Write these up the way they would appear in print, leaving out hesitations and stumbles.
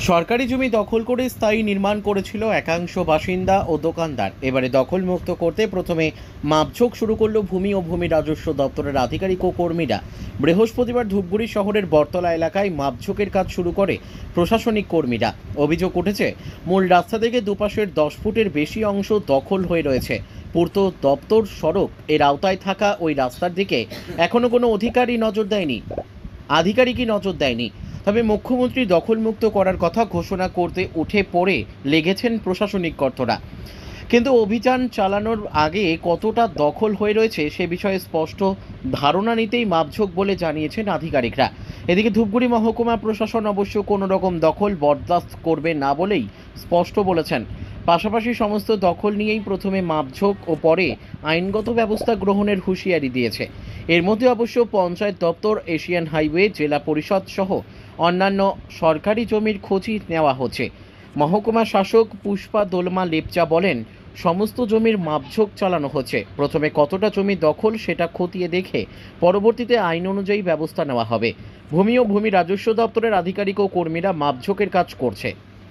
সরকারি জমি দখল করে স্থায়ী নির্মাণ করেছিল একাংশ বাসিন্দা ও দোকানদার। এবারে দখল মুক্ত করতে প্রথমে মাপঝোঁক শুরু করল ভূমি ও ভূমি রাজস্ব দপ্তরের আধিকারিক ও কর্মীরা। বৃহস্পতিবার ধূপগুড়ি শহরের বটতলা এলাকায় মাপঝোঁকের কাজ শুরু করে প্রশাসনিক কর্মীরা। অভিযোগ উঠেছে, মূল রাস্তা থেকে দুপাশের 10 ফুটের বেশি অংশ দখল হয়ে রয়েছে। পূর্ত দপ্তর সড়ক এর আওতায় থাকা ওই রাস্তার দিকে এখনো কোনো আধিকারিকই নজর দেয়নি। তবে মুখ্যমন্ত্রী দখলমুক্ত করার কথা ঘোষণা করতে উঠে পড়ে লেগেছেন প্রশাসনিক কর্তারা। কিন্তু অভিযান চালানোর আগে কতটা দখল হয়ে রয়েছে সে বিষয়ে স্পষ্ট ধারণা নিতেই মাপঝোঁক বলে জানিয়েছেন আধিকারিকরা। এদিকে ধূপগুড়ি মহকুমা প্রশাসন অবশ্য কোনো রকম দখল বরদাস্ত করবে না বলেই স্পষ্ট বলেছেন। পাশাপাশি সমস্ত দখল নিয়েই প্রথমে মাপঝোঁক ও পরে আইনগত ব্যবস্থা গ্রহণের হুঁশিয়ারি দিয়েছে। এর মধ্যে অবশ্য পঞ্চায়েত দপ্তর, এশিয়ান হাইওয়ে, জেলা পরিষদ সহ অন্যান্য সরকারি জমির খোঁজই নেওয়া হচ্ছে। মহকুমা শাসক পুষ্পা দোলমা লেপচা বলেন, সমস্ত জমির মাপঝোঁক চালানো হচ্ছে। প্রথমে কতটা জমি দখল সেটা খতিয়ে দেখে পরবর্তীতে আইন অনুযায়ী ব্যবস্থা নেওয়া হবে। ভূমি ও ভূমি রাজস্ব দপ্তরের আধিকারিক ও কর্মীরা মাপঝোঁকের কাজ করছে।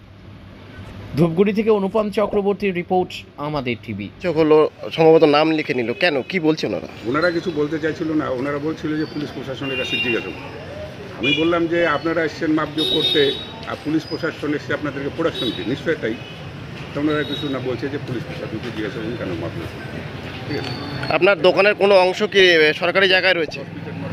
ধূপগুড়ি থেকে অনুপম চক্রবর্তীর রিপোর্ট, আমাদের টিভি। হলো সম্ভবত নাম লিখে নিল কেন, কি বলছে ওনারা? ওনারা কিছু বলতে চাইছিল না, ওনারা বলছিল যে পুলিশ প্রশাসনের কাছে জিজ্ঞাসা করুন। আমি বললাম যে আপনারা এসছেন মাপজোক করতে, আর পুলিশ প্রশাসন এসে আপনাদেরকে প্রোডাকশন দিন, নিশ্চয়ই তাই। তো ওনারা কিছু না বলছে যে পুলিশ প্রশাসনকে জিজ্ঞাসা করুন কেন মাপজোক। ঠিক আছে, আপনার দোকানের কোনো অংশ কি সরকারি জায়গায় রয়েছে?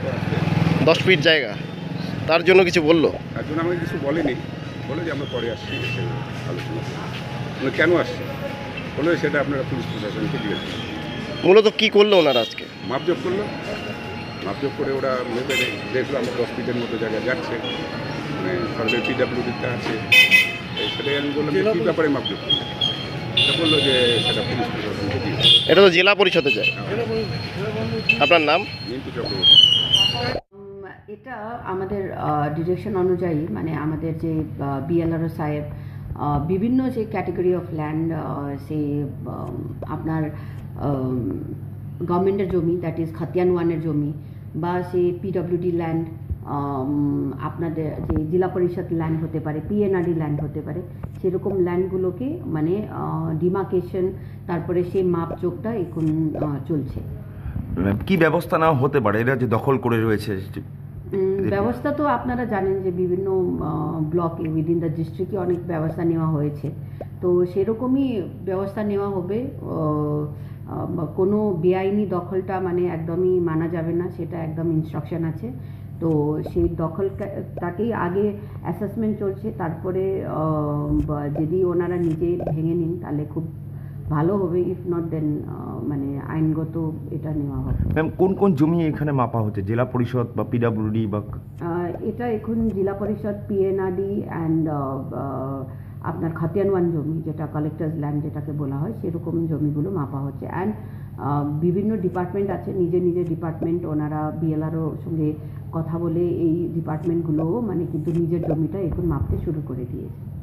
10 ফিট জায়গা, তার জন্য কিছু বললো? তার জন্য আমাকে কিছু বলেনি, বলে যে আমরা পরে আসছি এসে আলোচনা করবো। মানে কেন আসছি বলে সেটা আপনারা পুলিশ প্রশাসনকে জিজ্ঞাসা করুন। মূলত কি করলো ওনারা আজকে? মাপজোক করলো, মাপজোক করে ওরা মেপে দেখলো আমরা 10 ফিটের মতো জায়গা যাচ্ছে, মানে সরকারি পিডাব্লিউডিতে আছে। সেটাই আমি বললাম যে কী ব্যাপারে মাপজোক করলো, এটা বললো যে সেটা পুলিশ প্রশাসনকে দিয়ে। এটা তো জেলা পরিষদে যায়। আপনার নাম? মিন্টু চক্রবর্তী। এটা আমাদের ডিরেকশন অনুযায়ী, মানে আমাদের যে বিএলআরও সাহেব বিভিন্ন যে ক্যাটেগরি অফ ল্যান্ড, সে আপনার গভর্নমেন্টের জমি, দ্যাট ইজ খাতিয়ান ওয়ানের জমি, বা সে পিডব্লিউডি ল্যান্ড, আপনাদের যে জেলা পরিষদ ল্যান্ড হতে পারে, পিএনআরডি ল্যান্ড হতে পারে, সেরকম ল্যান্ডগুলোকে মানে ডিমার্কেশন, তারপরে সেই মাপজোকটা এখন চলছে। কি ব্যবস্থা নেওয়া হতে পারে এরা যে দখল করে রয়েছে? ব্যবস্থা তো আপনারা জানেন যে বিভিন্ন ব্লকে উইদিন দ্য ডিস্ট্রিক্টে অনেক ব্যবস্থা নেওয়া হয়েছে, তো সেরকমই ব্যবস্থা নেওয়া হবে। কোনো বেআইনি দখলটা মানে একদমই মানা যাবে না, সেটা একদম ইনস্ট্রাকশন আছে। তো সেই দখলটাকেই আগে অ্যাসেসমেন্ট চলছে, তারপরে যদি ওনারা নিজে ভেঙে নিন তাহলে খুব ভালো হবে, ইফ নট দেন মানে আইনগত এটা নেওয়া হবে। ম্যাম, কোন কোন জমি এখানে মাপা হচ্ছে? জেলা পরিষদ বা পিডব্লিউডি বা? এটা এখন জেলা পরিষদ, পিএনআরডি অ্যান্ড আপনার খাতিয়ান ওয়ান জমি, যেটা কালেক্টরস ল্যান্ড যেটাকে বলা হয়, সেরকম জমিগুলো মাপা হচ্ছে। অ্যান্ড বিভিন্ন ডিপার্টমেন্ট আছে, নিজের ডিপার্টমেন্ট, ওনারা বিএলআরও সঙ্গে কথা বলে এই ডিপার্টমেন্টগুলোও মানে কিন্তু নিজের জমিটা এখন মাপতে শুরু করে দিয়েছে।